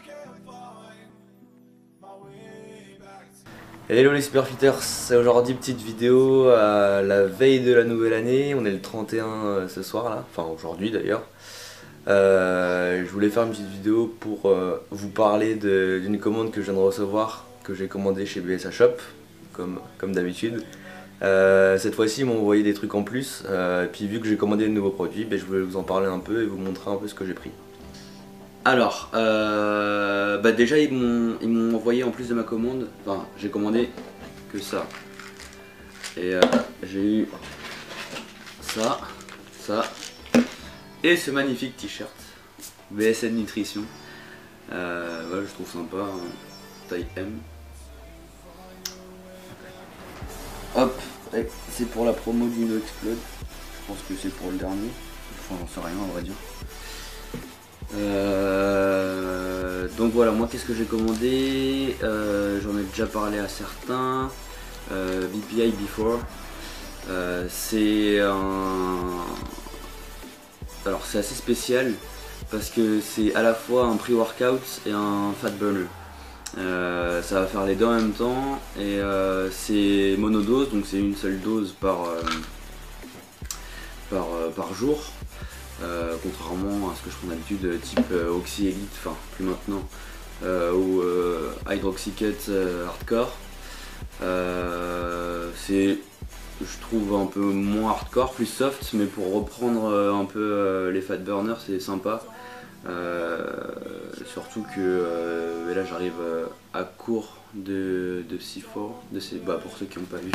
Hello les superfitters, c'est aujourd'hui petite vidéo à la veille de la nouvelle année, on est le 31 ce soir là, enfin aujourd'hui d'ailleurs. Je voulais faire une petite vidéo pour vous parler d'une commande que je viens de recevoir, que j'ai commandée chez BSA Shop, comme d'habitude. Cette fois-ci ils m'ont envoyé des trucs en plus, et puis vu que j'ai commandé de nouveaux produits, je voulais vous en parler un peu et vous montrer un peu ce que j'ai pris. Alors, déjà ils m'ont envoyé en plus de ma commande, enfin j'ai commandé que ça. Et j'ai eu ça et ce magnifique t-shirt BSN Nutrition. Voilà, je trouve sympa, hein, taille M. Hop, c'est pour la promo d'Ino Explode. Je pense que c'est pour le dernier. Enfin, j'en sais rien, on va dire. Donc voilà, moi qu'est-ce que j'ai commandé, j'en ai déjà parlé à certains. BPI Before, c'est alors c'est assez spécial parce que c'est à la fois un pre-workout et un fat burner. Ça va faire les deux en même temps et c'est monodose, donc c'est une seule dose par jour. Contrairement à ce que je prends d'habitude type Oxy Elite, enfin plus maintenant, ou Hydroxy Cut Hardcore. C'est, je trouve, un peu moins hardcore, plus soft, mais pour reprendre un peu les fat burners c'est sympa. Surtout que là j'arrive à court de C4, pour ceux qui n'ont pas vu.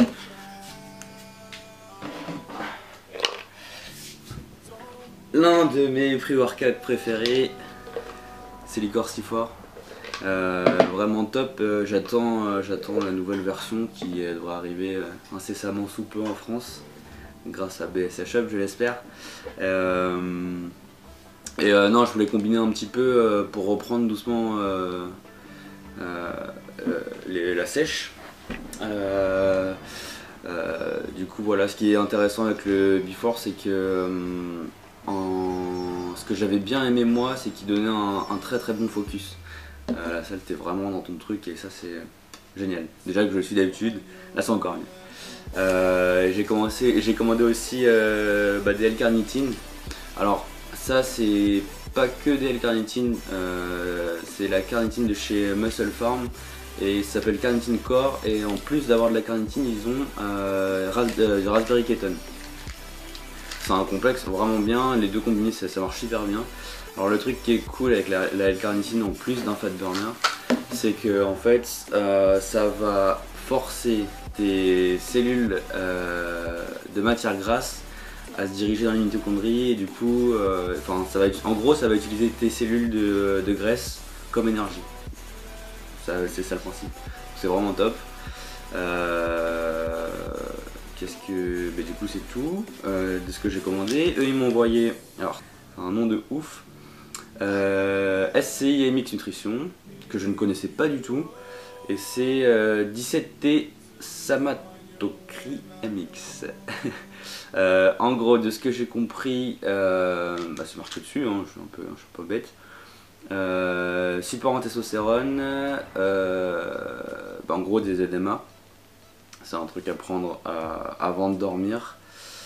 L'un de mes pre-workouts préférés, c'est l'Icor C4. Vraiment top, j'attends la nouvelle version qui devrait arriver incessamment sous peu en France, grâce à BSA Shop je l'espère. Non, je voulais combiner un petit peu pour reprendre doucement la sèche. Du coup voilà, ce qui est intéressant avec le Before, c'est que ce que j'avais bien aimé moi, c'est qu'il donnait un très très bon focus. La salle, t'es vraiment dans ton truc et ça c'est génial. Déjà que je le suis d'habitude, là c'est encore mieux. J'ai commandé aussi des L-carnitine. Alors ça c'est pas que des L-carnitine, c'est la carnitine de chez Muscle Farm et ça s'appelle Carnitine Core, et en plus d'avoir de la carnitine ils ont Raspberry Ketone. C'est un complexe vraiment bien, les deux combinés ça marche super bien. Alors le truc qui est cool avec la L-carnitine en plus d'un fat burner, c'est que en fait ça va forcer tes cellules de matière grasse à se diriger dans les mitochondries, et du coup en gros ça va utiliser tes cellules de graisse comme énergie. C'est ça le principe. C'est vraiment top. Du coup c'est tout de ce que j'ai commandé. Eux ils m'ont envoyé, alors un nom de ouf, SCI MX Nutrition, que je ne connaissais pas du tout, et c'est 17T Samatocri MX. En gros, de ce que j'ai compris, c'est marqué dessus, hein, je suis un peu bête. Support en testostérone, en gros des ZMA. C'est un truc à prendre avant de dormir.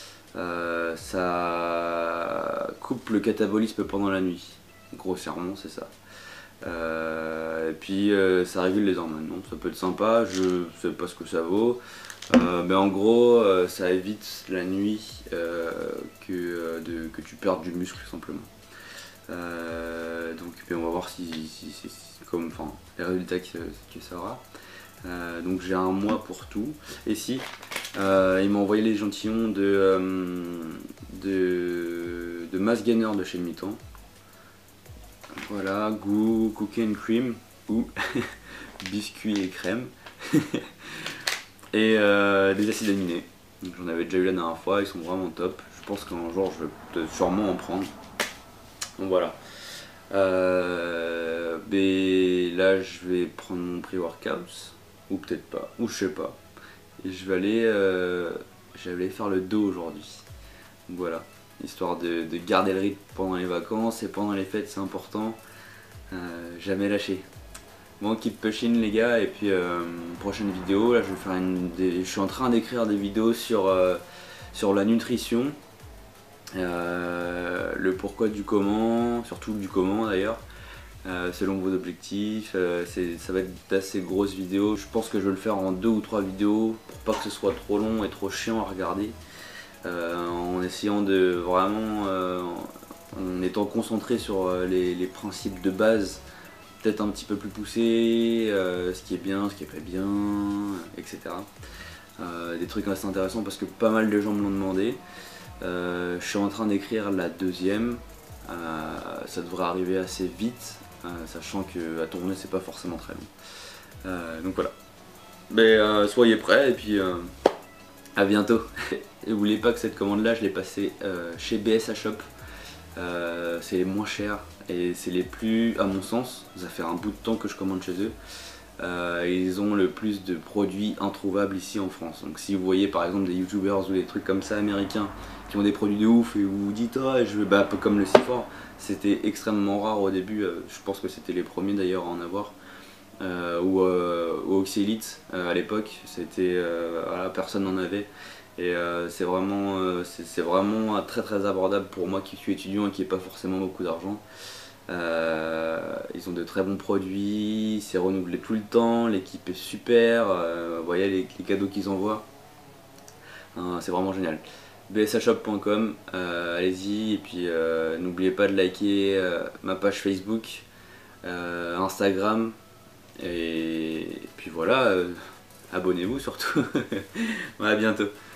Ça coupe le catabolisme pendant la nuit. Grossièrement, c'est ça. Et puis ça régule les hormones. Donc ça peut être sympa, je sais pas ce que ça vaut. Mais en gros, ça évite la nuit que tu perdes du muscle simplement. Donc on va voir si les résultats que ça aura. Donc j'ai un mois pour tout. Et si il m'a envoyé l'échantillon de Mass Gainer de chez Mitan. Voilà, goût cookie and cream ou biscuit et crème. Et des acides aminés. J'en avais déjà eu la dernière fois, ils sont vraiment top. Je pense qu'un jour je vais peut-être sûrement en prendre. Donc voilà. Mais là je vais prendre mon pre-workout, ou peut-être pas, ou je sais pas. Et je vais aller faire le dos aujourd'hui. Voilà, histoire de garder le rythme pendant les vacances et pendant les fêtes, c'est important. Jamais lâché. Bon, keep pushing les gars, et puis prochaine vidéo, là je vais faire je suis en train d'écrire des vidéos sur la nutrition, le pourquoi du comment, surtout du comment d'ailleurs, selon vos objectifs. Ça va être d'assez grosses vidéos, je pense que je vais le faire en 2 ou 3 vidéos pour pas que ce soit trop long et trop chiant à regarder, en essayant de vraiment, en étant concentré sur les principes de base, peut-être un petit peu plus poussé, ce qui est bien, ce qui est pas bien, etc. Des trucs assez intéressants parce que pas mal de gens me l'ont demandé. Je suis en train d'écrire la deuxième, ça devrait arriver assez vite, sachant que à tourner c'est pas forcément très long. Donc voilà. Mais soyez prêts et puis à bientôt. Et n'oubliez pas que cette commande là je l'ai passée chez BSA Shop. C'est les moins chers et c'est les plus, à mon sens, ça fait un bout de temps que je commande chez eux. Ils ont le plus de produits introuvables ici en France. Donc si vous voyez par exemple des youtubeurs ou des trucs comme ça américains qui ont des produits de ouf et vous vous dites ah, je veux, bah, un peu comme le Sifor, c'était extrêmement rare au début, je pense que c'était les premiers d'ailleurs à en avoir. Ou Oxylite à l'époque, c'était voilà, personne n'en avait. Et c'est vraiment très très abordable pour moi qui suis étudiant et qui n'ai pas forcément beaucoup d'argent. Ils ont de très bons produits, c'est renouvelé tout le temps, l'équipe est super, vous voyez les cadeaux qu'ils envoient, c'est vraiment génial. bsashop.com, allez-y, et puis n'oubliez pas de liker ma page Facebook, Instagram, et puis voilà, abonnez-vous surtout. À bientôt.